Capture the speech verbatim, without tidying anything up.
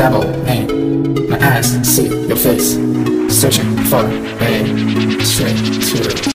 double name. My eyes see your face, searching for a straight to